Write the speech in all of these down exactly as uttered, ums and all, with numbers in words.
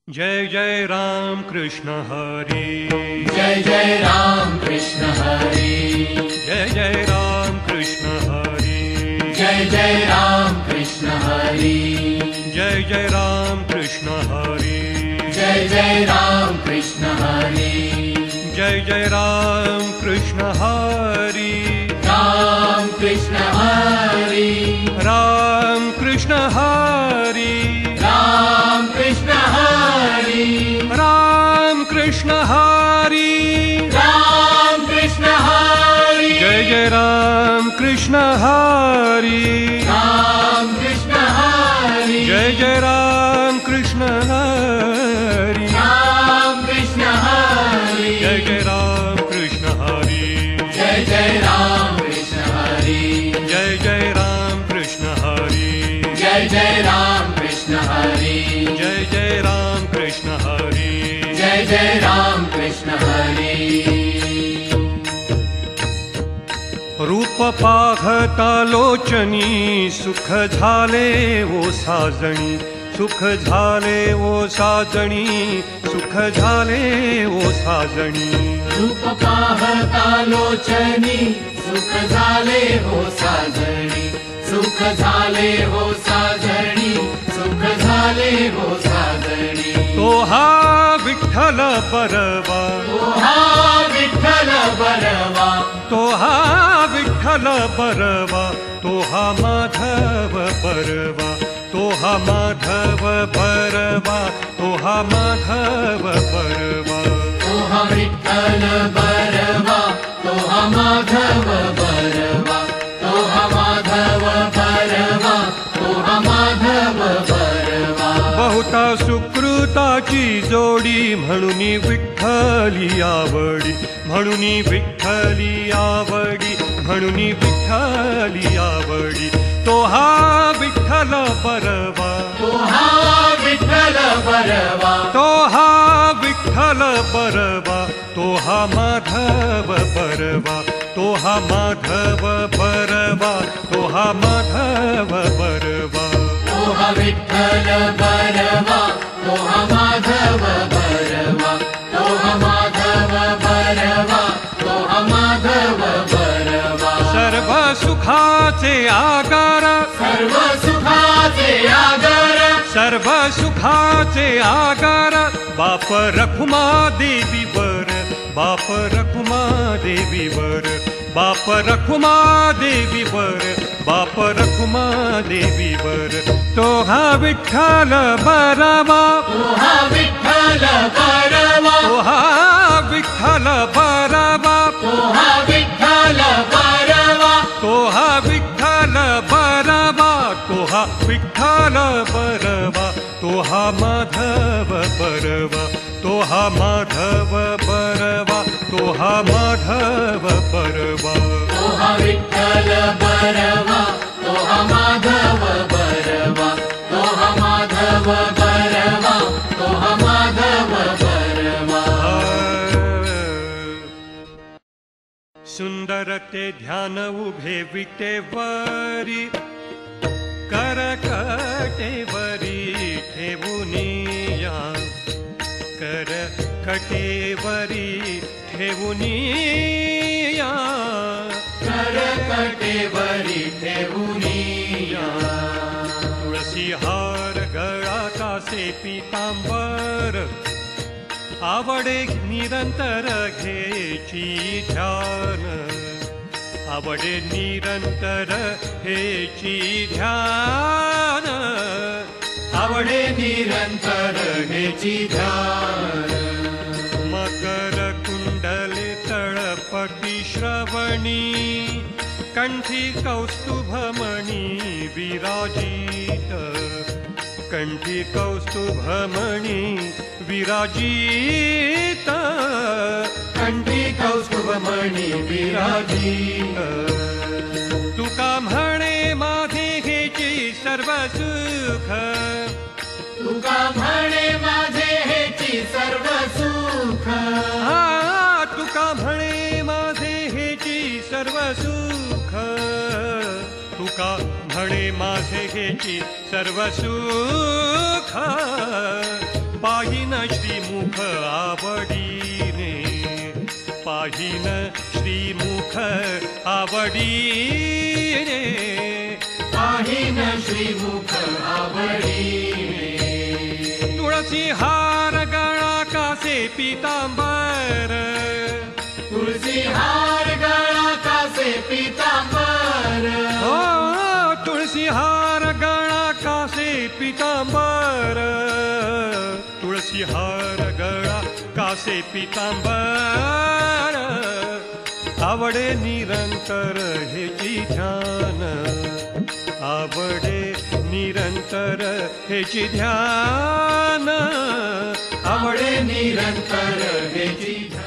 जय जय राम कृष्ण हरे, जय जय राम कृष्ण हरे, जय जय राम कृष्ण हरे, जय जय राम कृष्ण हरे, जय जय राम कृष्ण हरे, जय जय राम कृष्ण हरे, जय जय राम कृष्ण हरे, राम कृष्ण हरे, राम कृष्ण हरे, राम कृष्ण हरे, राम कृष्ण हरे, राम कृष्ण हरे, जय जय राम कृष्ण हरे, राम कृष्ण हरे, जय जय राम कृष्ण हरे, राम कृष्ण हरे, जय जय राम कृष्ण हरे, जय जय राम कृष्ण हरे, जय जय राम कृष्ण हरे, जय जय राम कृष्ण हरे, जय जय राम कृष्ण हरे, जय जय राम कृष्ण हरे। रूप पाहता लोचनी सुख झाले ओ साजणी, सुख झाले ओ साजणी, सुख झाले ओ साजणी, रूप पाहता लोचनी सुख झाले हो साजणी, सुख झाले हो साजणी, सुख झाले हो साजणी, तो हा विठ्ठल बरवा, तो हा विठ्ठल बरवा, तो हा विठ्ठल बरवा, तो हा माधव बरवा, तो हा माधव बरवा, तो हा माधव बरवा, तो हा विठ्ठल बरवा, तो हा माधव बरवा, तो हा माधव बरवा, तो हा माधव बरवा, बहुता सुकृताची जोडी म्हणून विठ्ठली आवडी, म्हणून विठ्ठली आवडी, म्हणून विठ्ठली आवडी, तो हा विठ्ठल बरवा, तो हा विठ्ठल बरवा, तो हा विठ्ठल बरवा, तो हा माधव बरवा, तो हा माधव बरवा, तो हा माधव बरवा, तो हा विठ्ठल बरवा, तो हा माधव बरवा, तो हा माधव बरवा, तो हा माधव बरवा, सर्व सुखाचे आकार, सर्व सुखाचे आगर, सर्व सुखाचे आकार, बाप रखुमा देवीवर, बाप रखुमा देवीवर, बाप रखुमा देवीवर, बाप रखुमा देवीवर, तो हा विठ्ठल बरवा, तो हा विठ्ठल बरवा, तो हा विठ्ठल बरवा, तो हा विठ्ठल बरवा, तो हा विठ्ठल बरवा, तो हा विठ्ठल बरवा, तो हा माधव बरवा, तो हा माधव बरवा, तो हा माधव बरवा, तो हा विठ्ठल बरवा, तो हा माधव बरवा, तो हा माधव बरवा, तो हा माधव बरवा, सुंदर ते ध्यान उभे विटेवरी, करकटेवरी ठेवुनिया, कर कटेवरी ठेवुनिया, कर कटेवरी ठेवुनिया, तुळसी हार गळातासे पीतांबर, आवडे निरंतर घेची ध्यान, आवडे निरंतर हेची ध्यान, आवडे निरंतर हेची ध्यान, मकर कुंडले तळपटी श्रवणी, कंठी कौस्तुभमणी विराजित, कंठी कौस्तुभमणी विराजित, कंठी कौस्तुभमणी विराजित, तुका म्हणे माझे हेची सर्व सुख, तुका म्हणे माझे हेची सर्व सुख, हा तुका म्हणे माझे हेची सर्व सुख, तुका म्हणे माझे हेची सर्व सुख, पाहिन श्रीमुख आवडीने, पाहिन श्रीमुख आवडीने, पाहिन श्रीमुख आवडीने. तुळसी हार गळा कासे पीतांबर, तुळसी हार गळा कासे पीतांबर. हो तुळसी हार गळा कासे पीतांबर, तुळसी हार गळा कासे पीतांबर. आवडे निरंतर हेची ध्यान, आवडे निरंतर हेची ध्यान, आवडे निरंतर हेची ध्यान.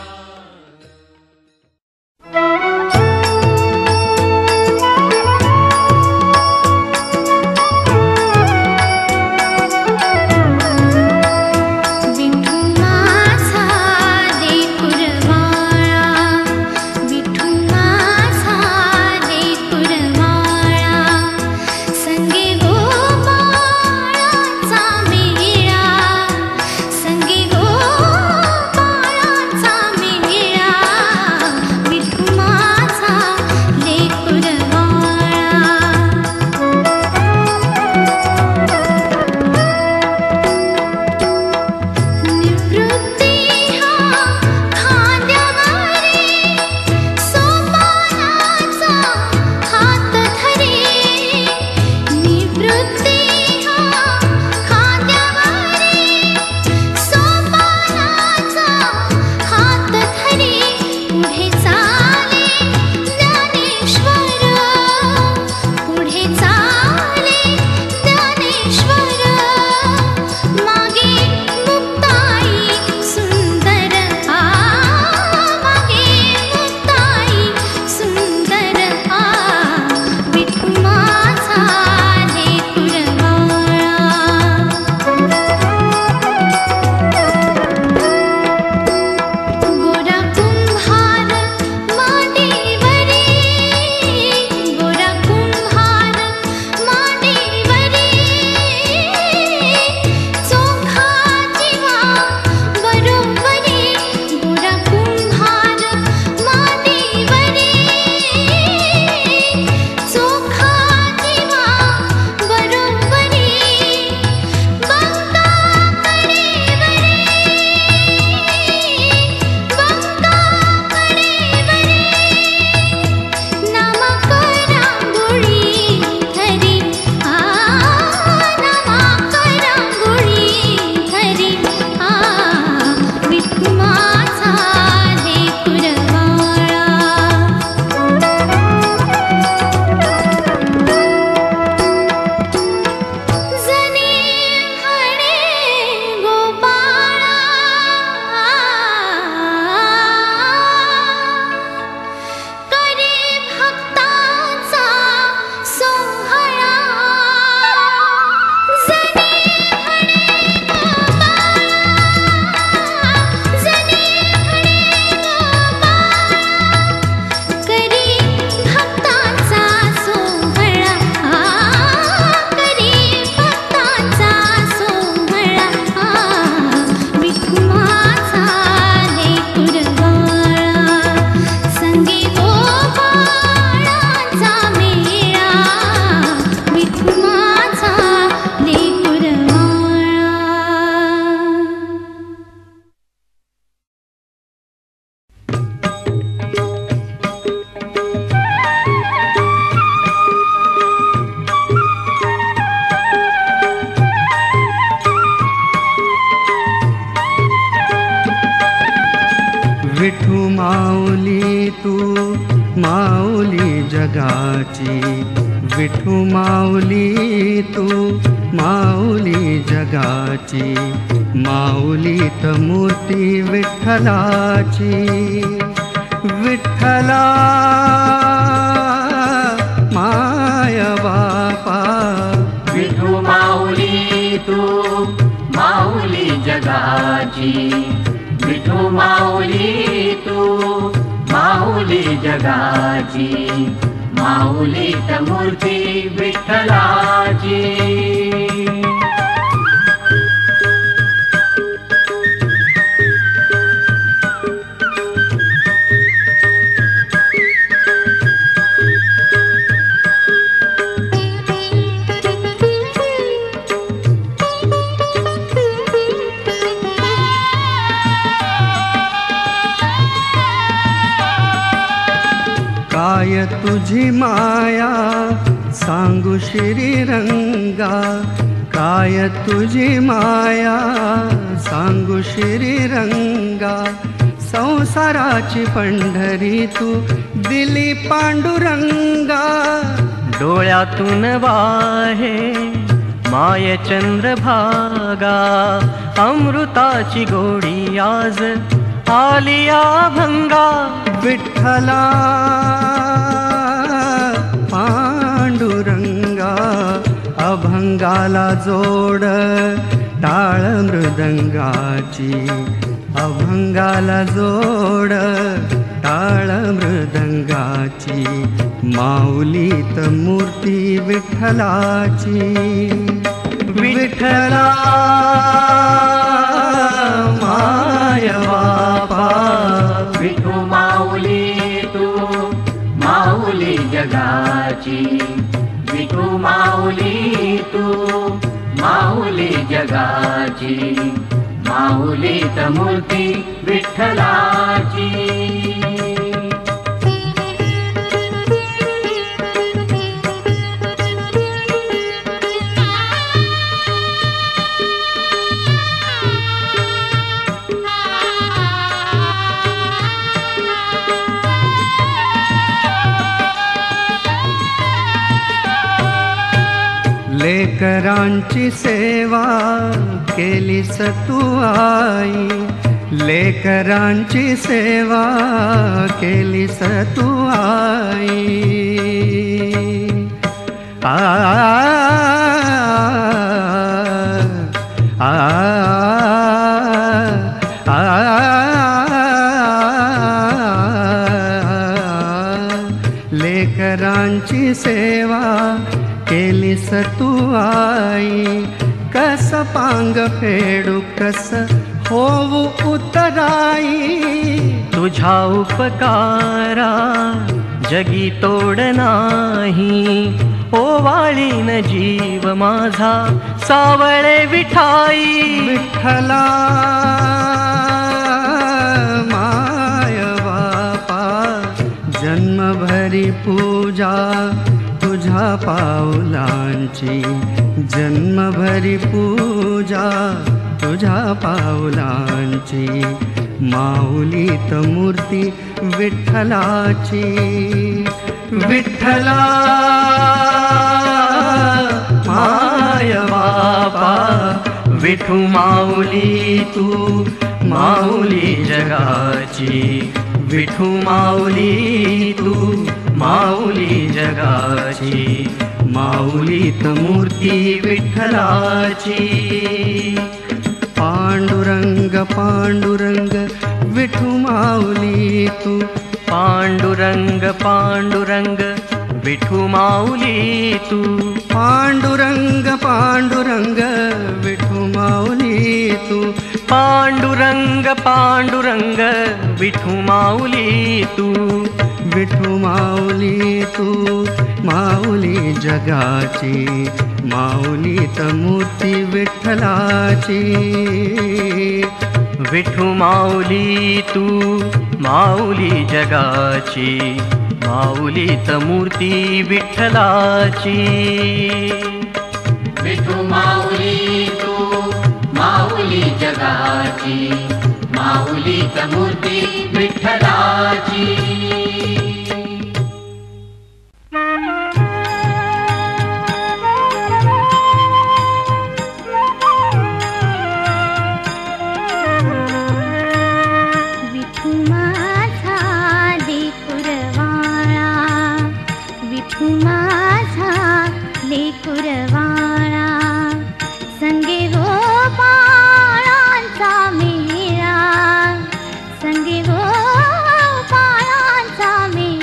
विठू माऊली तू माऊली जगाची, विठू माऊली तू माऊली जगाची, माऊलीत मूर्ती विठ्ठलाची. विठ्ठला माय बापा, विठू माऊली तू माऊली जगाची, विठू माऊली तू माऊली जगाची, माऊलीत मूर्ती विठ्ठलाची. काय तुझी माया सांगू श्रीरंगा, काय तुझी माया सांगू श्रीरंगा. संसाराची पंढरी तू दिली पांडुरंगा. डोळ्यातून वाहे माय चंद्रभागा, अमृताची गोडी आज आलिया भंगा. विठ्ठला पांडुरंगा, अभंगाला जोड टाळ मृदंगाची, अभंगाला जोड टाळ मृदंगाची. माऊलीत मूर्ती विठ्ठलाची. विठ्ठला माय बापा, विठू माऊली तू माऊली जगाची. विठू माऊली तू माऊली जगाची. माऊलीत मूर्ती विठ्ठलाची. लेकरांची सेवा केलीस तू आई, लेकरांची सेवा केलीस तू आई. आ आ लेकरांची सेवा केलीस तू आई. कस पांग फेडू कस होऊ उतराई. तुझा उपकारा जगी तोड नाही, ओवाळीन जीव माझा सावळे विठाई. विठ्ठला माय बापा, जन्मभरी पूजा तुझ्या पावलांची, जन्मभरी पूजा तुझ्या पावलांची. माऊलीत मूर्ती विठ्ठलाची. विठ्ठला माय बापा, विठू माऊली तू माऊली जगाची. विठू माऊली तू माऊली जगाची. माऊलीत मूर्ती विठ्ठलाची. पांडुरंग पांडुरंग विठू माऊली तू. पांडुरंग पांडुरंग विठू माऊली तू. पांडुरंग पांडुरंग विठू माऊली तू. पांडुरंग पांडुरंग विठू माऊली तू. विठू माऊली तू माऊली जगाची. माऊलीत मूर्ती विठ्ठलाची. विठू माऊली तू माऊली जगाची. माऊलीत मूर्ती विठ्ठलाची. विठू माऊली तू माऊली जगाची. माऊलीत मूर्ती विठ्ठलाची. संगे गो पाळांचा मेळा.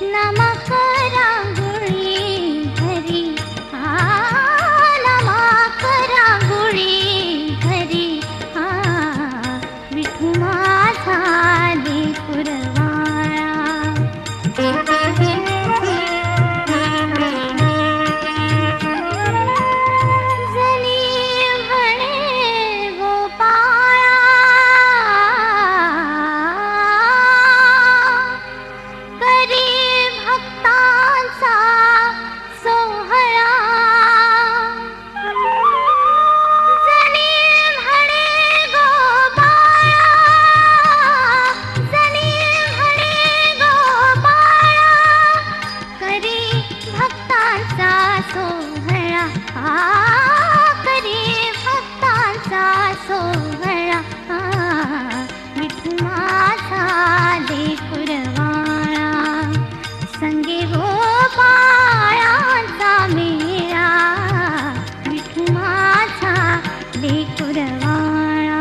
नमक रांगोळी घरी आ नमक रांगोळी घरी आ विठू माझा लेकुरवाळा जनी म्हणे गोपाळा करी भक्तांचा सोहळा जनी म्हणे गोपाळा जनी म्हणे गोपाळा करी भक्तांचा सोहळा आ करी भक्तांचा सोहळा आ विठू माझा लेकुरवाळा संगे गोपाळांचा मेळा विठू माझा लेकुरवाळा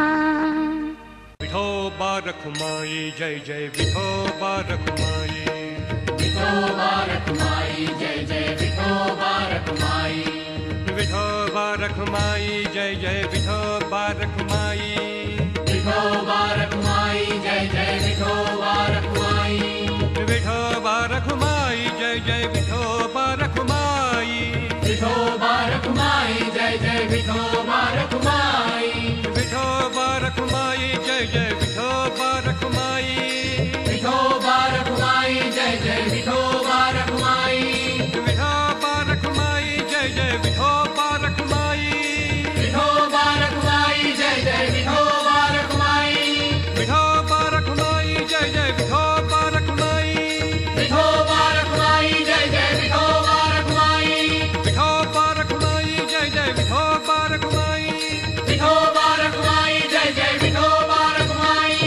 विठोबा रखुमाई जय जय विठोबा रखुमाई विठोबा रखुमाई जय जय विठोबा रखुमाई विठोबा रखुमाई जय जय विठोबा रखुमाई विठोबा रखुमाई जय जय विठोबा रखुमाई विठोबा रखुमाई जय जय विठोबा रखुमाई विठोबा रखुमाई जय जय विठोबा रखुमाई विठोबा रखुमाई जय जय विठोबा रखुमाई विठोबा रखुमाई जय जय विठोबा रखुमाई विठोबा रखुमाई जय जय विठोबा रखुमाई विठोबा रखुमाई जय जय विठोबा रखुमाई विठोबा रखुमाई जय जय विठोबा रखुमाई विठोबा रखुमाई जय जय विठोबा रखुमाई विठोबा रखुमाई जय जय विठोबा रखुमाई विठोबा रखुमाई जय जय विठोबा रखुमाई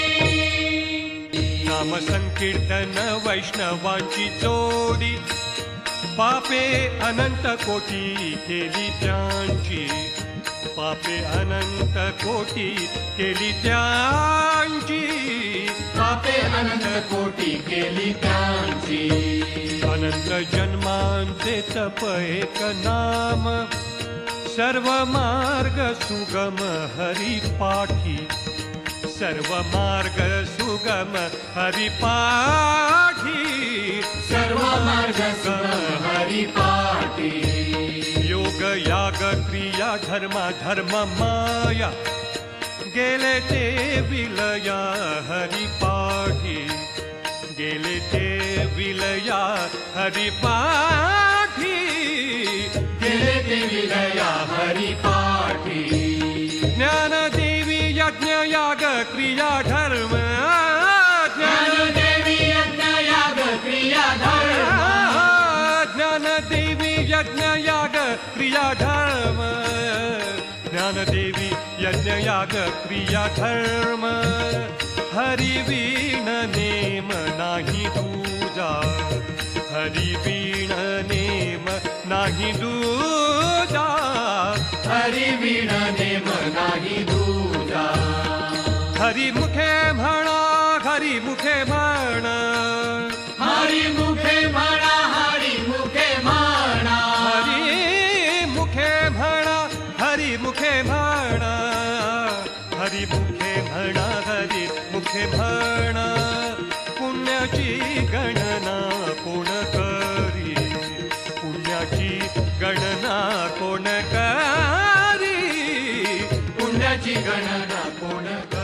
नाम संकीर्तन वैष्णवांची जोडी पापे अनंत कोटी केली त्यांची पापे अनंत कोटी केली त्यांची पापे अनंत कोटी केली त्यांची अनंत जन्मांचे तप एक नाम सर्व मार्ग सुगम हरिपाठी सर्व मार्ग सुगम हरिपाठी सर्व मार्ग सुगम हरिपाठी योग याग क्रिया धर्म धर्म माया गेले ते विलया हरिपाठी गेले ते विलया हरिपाठी गेले ते विलया हरिपाठी ज्ञानदेवी यज्ञ याग क्रिया धर्म ज्ञानदेवी यज्ञ याग क्रिया धर्म ज्ञानदेवी यज्ञ याग क्रिया धर्म ज्ञानदेवी यज्ञ याग क्रिया धर्म हरिवीण नेम नाही दूजा हरिवीण नेम नाही दूजा हरिवीण नेम नाही दूजा हरि मुखे म्हणा हरि मुखे म्हणा हरि मुखे म्हणा हरि मुखे म्हणा हरि मुखे म्हणा हरि मुखे म्हणा हरि मुखे म्हणा हरि मुखे म्हणा पुण्याची गणना कोण करी पुण्याची गणना कोण करी पुण्याची गणना कोण करी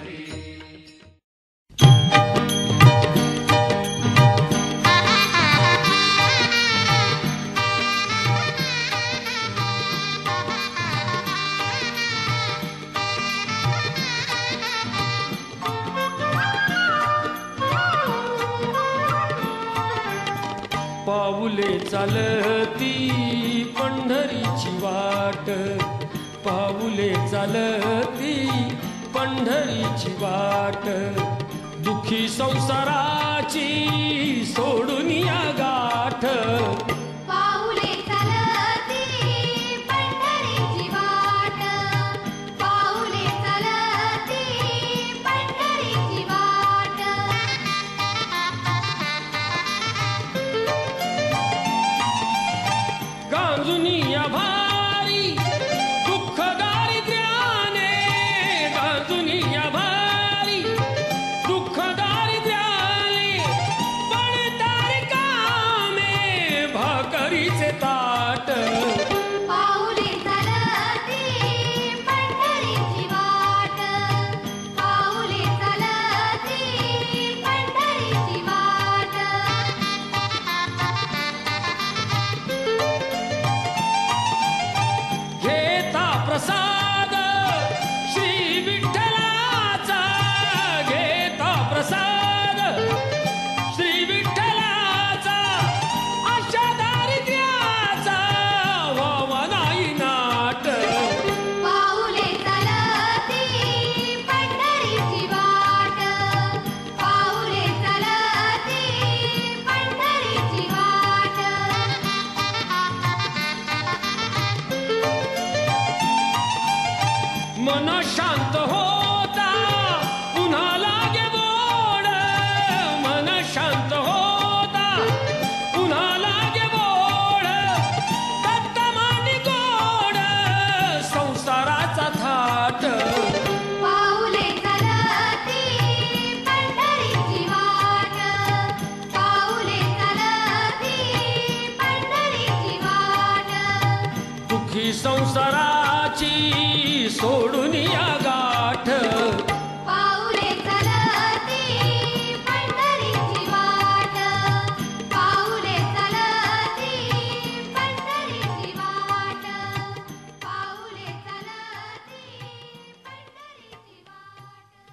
पाऊले चालती पंढरीची वाट पाऊले चालती पंढरीची वाट दुखी संसाराची सोडून या गाठ पाऊले चालती पंढरीची वाट पाऊले चालती पंढरीची वाट पंढरीचे ताट पाऊले चलती पंढरीची वाट पाऊले चलती पंढरीची वाट घेता प्रसाद श्री विठ्ठलाचा घेता प्रसाद श्री विठ्ठलाचा अशा दारिद्र्याचा व्हावा नाही नाट पाऊले चलती पंढरीची वाट पाऊले चलती पंढरीची वाट मन शांत होता पुन्हा लागे बोड मन शांत होता पुन्हा लागे बोड दत्तमानी गोड संसाराचा थाट पाऊले चलती पंढरीची वाट पाऊले चलती पंढरीची वाट दुःखी संसाराची सोडून या गाठ पाऊले चलती पंढरीची वाट पाऊले चलती पंढरीची वाट पाऊले चलती पंढरीची वाट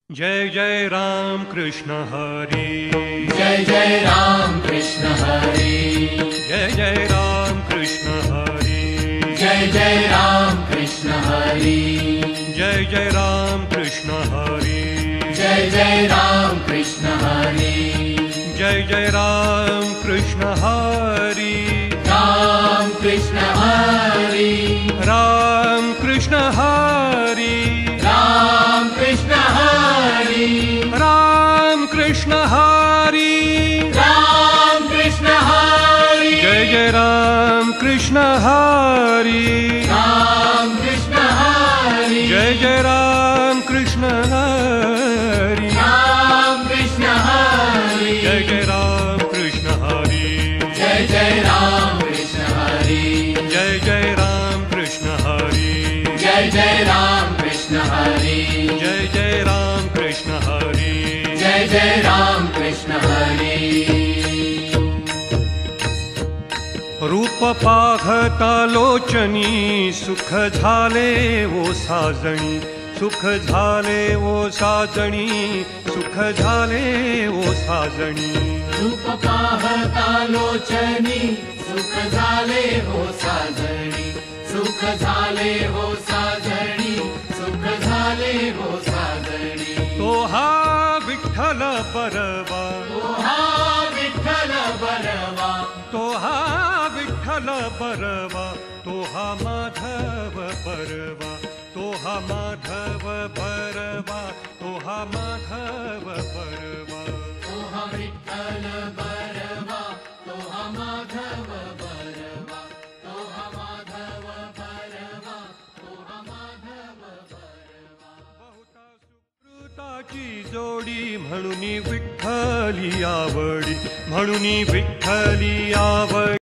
जय जय राम कृष्ण हरी, जय जय राम कृष्ण हरी, जय जय राम कृष्ण हरी, जय जय राम कृष्ण हरी, जय जय राम कृष्ण हरी, जय जय राम कृष्ण हरी, जय जय राम कृष्ण हरी, राम कृष्ण हरी, राम कृष्ण हरी, राम कृष्ण हरी, राम कृष्ण हरी, राम कृष्ण हरी, जय जय राम कृष्ण हरी, राम कृष्ण हरी, जय जय राम कृष्ण हरी, राम कृष्ण हरी, जय जय राम कृष्ण हरी, जय जय राम कृष्ण हरी, जय जय राम कृष्ण हरी, जय जय राम कृष्ण हरी, जय जय राम कृष्ण हरी, जय जय राम कृष्ण हरी. रूप पाहता लोचनी सुख झाले ओ साजणी, सुख झाले ओ साजणी, सुख झाले ओ साजणी, रूप पाहता लोचनी सुख झाले हो साजणी, सुख झाले हो साजणी, सुख झाले हो साजणी. तो हा विठ्ठल बरवा, तो हा विठ्ठल बरवा, तो हा विठ्ठल बरवा, तो हा माधव बरवा, तो हा माधव बरवा, तो हा माधव बरवा, तो हा विठ्ठल बरवा, तो हा माधव बरवा, तो हा माधव बरवा, तो हा माधव बरवा. बहुता सुकृताची जोडी म्हणून विठ्ठली आवडी, म्हणून विठ्ठली आवडी.